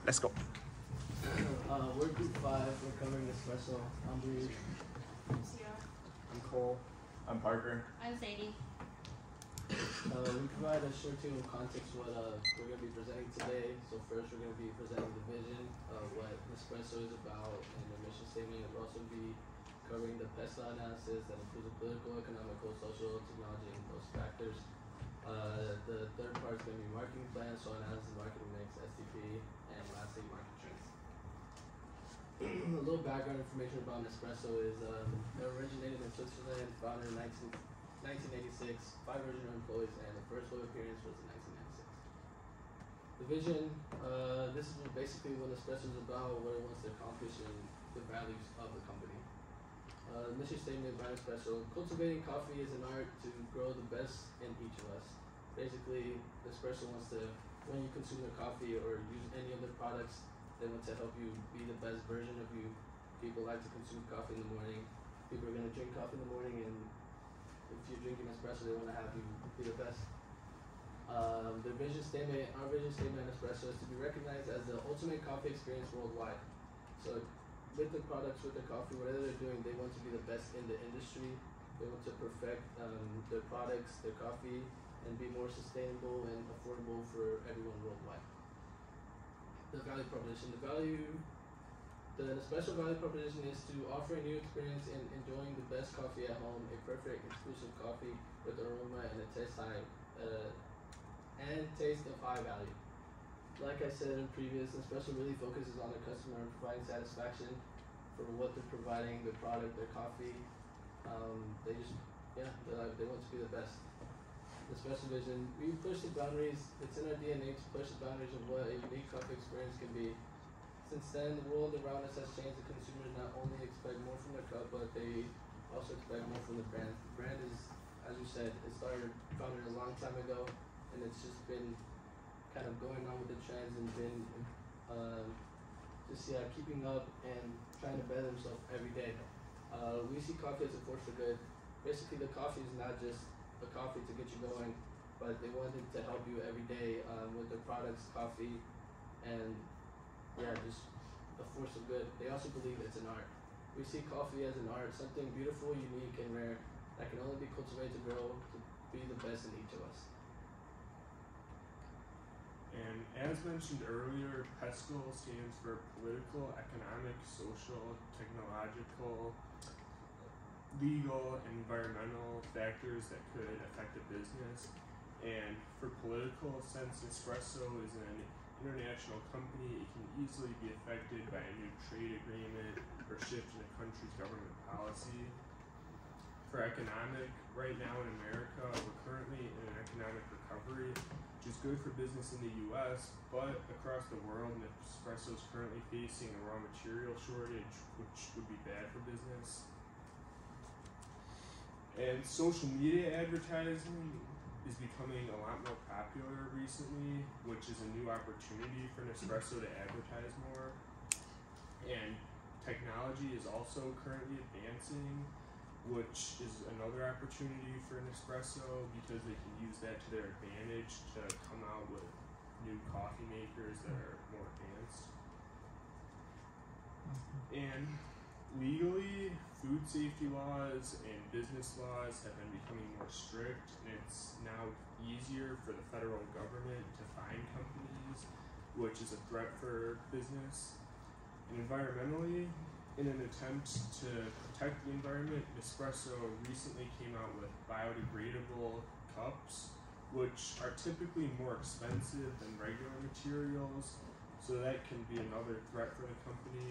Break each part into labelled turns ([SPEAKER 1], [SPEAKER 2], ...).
[SPEAKER 1] Let's go.
[SPEAKER 2] We're group 5. We're covering espresso. I'm Reed.
[SPEAKER 3] I'm Sierra.
[SPEAKER 2] I'm Cole.
[SPEAKER 4] I'm Parker.
[SPEAKER 3] I'm Sadie.
[SPEAKER 2] We provide a short table of context what we're going to be presenting today. So first we're going to be presenting the vision of what Nespresso is about and the mission statement. We'll also be covering the PESA analysis that includes the political, economical, social, technology, and those factors. The third part is going to be marketing plans, so analysis, marketing mix, STP, and lastly market trends. A little background information about Nespresso is it originated in Switzerland, founded in 1986, 5 original employees, and the first web appearance was in 1996. The vision, this is basically what Nespresso is about, what it wants to accomplish, and the values of the company. Mission statement by Nespresso: cultivating coffee is an art to grow the best in each of us. Basically, Nespresso wants to, when you consume their coffee or use any of their products, they want to help you be the best version of you. People like to consume coffee in the morning. People are going to drink coffee in the morning, and if you're drinking espresso, they want to have you be the best. Their vision statement, our vision statement at Nespresso is to be recognized as the ultimate coffee experience worldwide. So with the products, with the coffee, whatever they're doing, they want to be the best in the industry. They want to perfect their products, their coffee, and be more sustainable and affordable for everyone worldwide. The value proposition. The Nespresso value proposition is to offer a new experience in enjoying the best coffee at home, a perfect exclusive coffee with aroma and a taste of high value. Like I said in previous, Nespresso really focuses on the customer and providing satisfaction for what they're providing, their product, their coffee. They want to be the best. Nespresso vision, we push the boundaries. It's in our DNA to push the boundaries of what a unique coffee experience can be. Since then, the world around us has changed. The consumers not only expect more from their cup, but they also expect more from the brand. The brand is, as you said, it started founded a long time ago, and it's just been kind of going on with the trends and been keeping up and trying to better themselves every day. We see coffee as a force for good. Basically, the coffee is not just a coffee to get you going, but they want it to help you every day with their products, coffee, and just a force of good. They also believe it's an art. We see coffee as an art, something beautiful, unique, and rare that can only be cultivated to grow to be the best in each of us.
[SPEAKER 4] And as mentioned earlier, PESCO stands for political, economic, social, technological, legal, and environmental factors that could affect a business. And for political, since Nespresso is an international company, it can easily be affected by a new trade agreement or shift in a country's government policy. For economic, right now in America, we're currently in an economic recovery, which is good for business in the US, but across the world, Nespresso is currently facing a raw material shortage, which would be bad for business. And social media advertising is becoming a lot more popular recently, which is a new opportunity for Nespresso to advertise more. And technology is also currently advancing, which is another opportunity for Nespresso because they can use that to their advantage to come out with new coffee makers that are more advanced. And legally, food safety laws and business laws have been becoming more strict, and it's now easier for the federal government to fine companies, which is a threat for business. And environmentally, in an attempt to protect the environment, Nespresso recently came out with biodegradable cups, which are typically more expensive than regular materials, so that can be another threat for the company.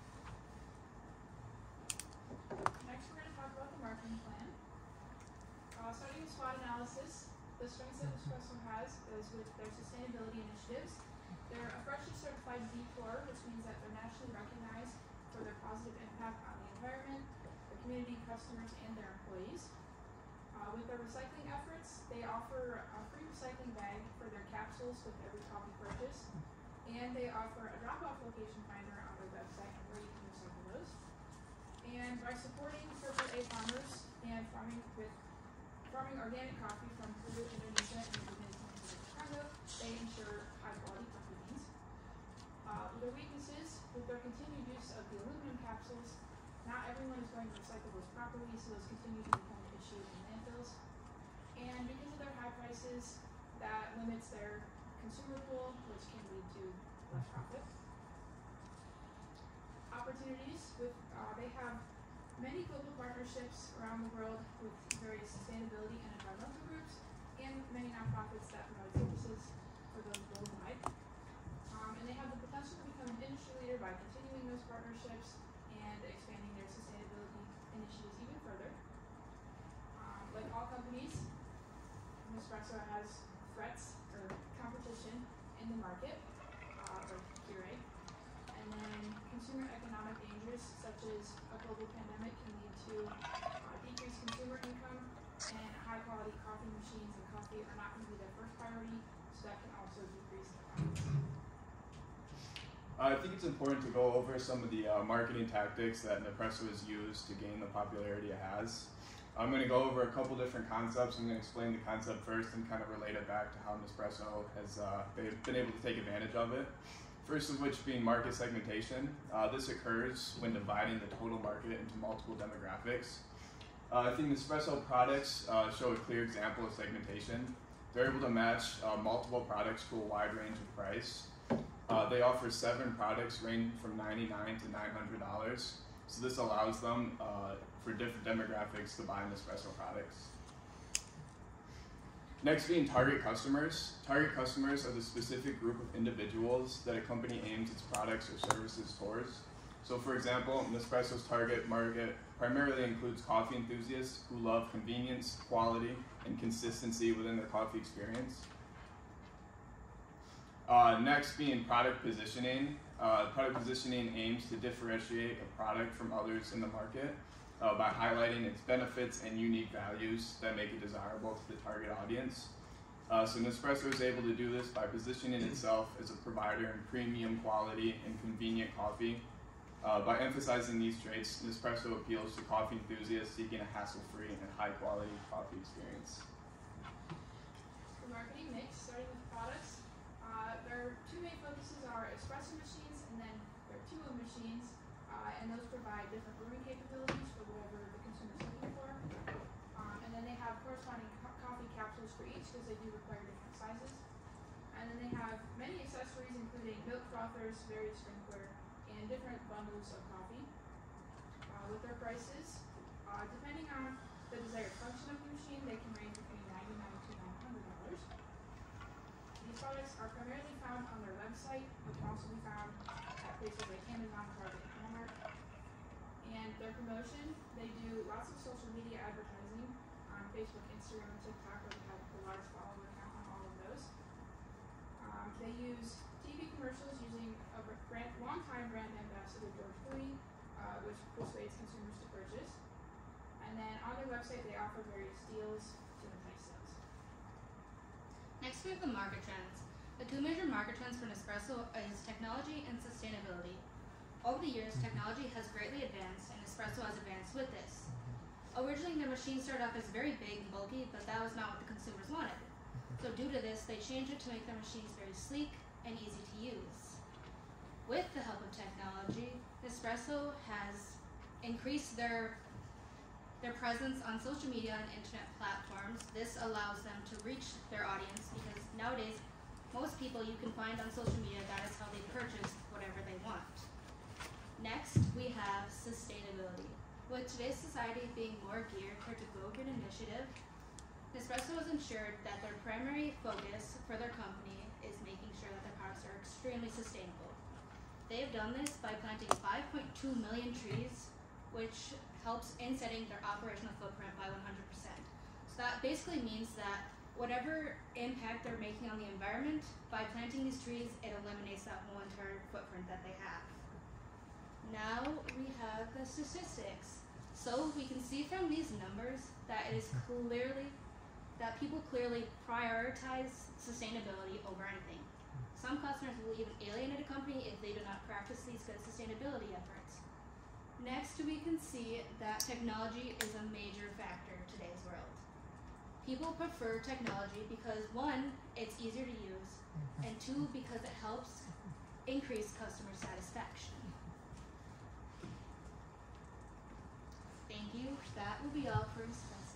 [SPEAKER 3] Next, we're going to talk about the marketing plan. Starting with SWOT analysis, the strengths that Nespresso has is with their sustainability initiatives. They're a freshly certified B Corp, which means that they're nationally recognized for their positive impact on the environment, the community, customers, and their employees. With their recycling efforts, they offer a free recycling bag for their capsules with every coffee purchase, and they offer a drop-off location finder on their website and where you can recycle those. And by supporting AAA farmers and farming organic coffee from Peru, Indonesia, and the Dominican Republic of Chicago, they ensure high-quality coffee beans. their continued use of the aluminum capsules, not everyone is going to recycle those properly, so those continue to become an issue in landfills. And because of their high prices, that limits their consumer pool, which can lead to less profit. Opportunities with, they have many global partnerships around the world with various sustainability and environmental groups, and many nonprofits that provide services for those worldwide. And they have the potential to become an industry leader by continuing those partnerships and expanding their sustainability initiatives even further. Like all companies, Nespresso has threats or competition in the market, like Keurig. And then consumer economic dangers such as a global pandemic can lead to decreased consumer income, and high quality coffee machines and coffee are not going to be their first priority, so that can also decrease the profits.
[SPEAKER 1] I think it's important to go over some of the marketing tactics that Nespresso has used to gain the popularity it has. I'm going to go over a couple different concepts. I'm going to explain the concept first and kind of relate it back to how Nespresso has been able to take advantage of it. First of which being market segmentation. This occurs when dividing the total market into multiple demographics. I think Nespresso products show a clear example of segmentation. They're able to match multiple products to a wide range of price. They offer 7 products ranging from $99 to $900. So this allows them for different demographics to buy Nespresso products. Next being target customers. Target customers are the specific group of individuals that a company aims its products or services towards. So for example, Nespresso's target market primarily includes coffee enthusiasts who love convenience, quality, and consistency within their coffee experience. Next being product positioning. Product positioning aims to differentiate a product from others in the market by highlighting its benefits and unique values that make it desirable to the target audience. So Nespresso is able to do this by positioning itself as a provider in premium quality and convenient coffee. By emphasizing these traits, Nespresso appeals to coffee enthusiasts seeking a hassle-free and high-quality coffee experience.
[SPEAKER 3] The marketing mix, starting with products, their 2 main focuses are espresso machines and then their 2-in machines, and those provide different brewing capabilities for whatever the consumer is looking for. And then they have corresponding coffee capsules for each because they do require different sizes. And then they have many accessories including milk frothers, various drinkware, and different bundles of coffee. With their prices, depending on the desired function of the machine, they can range between $99 to $900. These products are primarily found on their website, but can also be found at places like Amazon, Target, and Walmart. And their promotion, they do lots of social media advertising on Facebook, Instagram, and TikTok, where they have a large follower count on all of those. They use TV commercials using a longtime brand ambassador, George Clooney, which persuades consumers to purchase. And then on their website, they offer various deals to entice sales.
[SPEAKER 5] Next, we have the market trends. The 2 major market trends for Nespresso is technology and sustainability. Over the years, technology has greatly advanced, and Nespresso has advanced with this. Originally, the machine started off as very big and bulky, but that was not what the consumers wanted. So due to this, they changed it to make their machines very sleek and easy to use. With the help of technology, Nespresso has increased their presence on social media and internet platforms. This allows them to reach their audience because nowadays, most people you can find on social media, that is how they purchase whatever they want. Next, we have sustainability. With today's society being more geared toward the Go Green initiative, Nespresso has ensured that their primary focus for their company is making sure that their products are extremely sustainable. They have done this by planting 5.2 million trees, which helps in setting their operational footprint by 100%. So that basically means that whatever impact they're making on the environment, by planting these trees, it eliminates that whole entire footprint that they have. Now we have the statistics. So we can see from these numbers that it is that people clearly prioritize sustainability over anything. Some customers will even alienate a company if they do not practice these good sustainability efforts. Next, we can see that technology is a major factor in today's world. People prefer technology because 1, it's easier to use, and 2, because it helps increase customer satisfaction. you. That will be all for Espresso.